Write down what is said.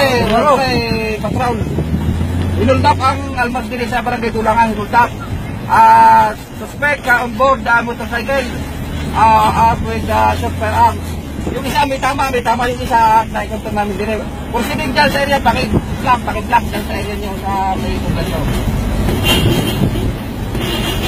patrol. Inuldap ang almas din sa barangay Tulangan, inuldap. Suspect on board the motorcycle with short firearms. Yung isa may tama yung isa na ikontrol namin din. Proceeding dyan sa area, pakiblock dyan sa area nyo sa may kong ganyo.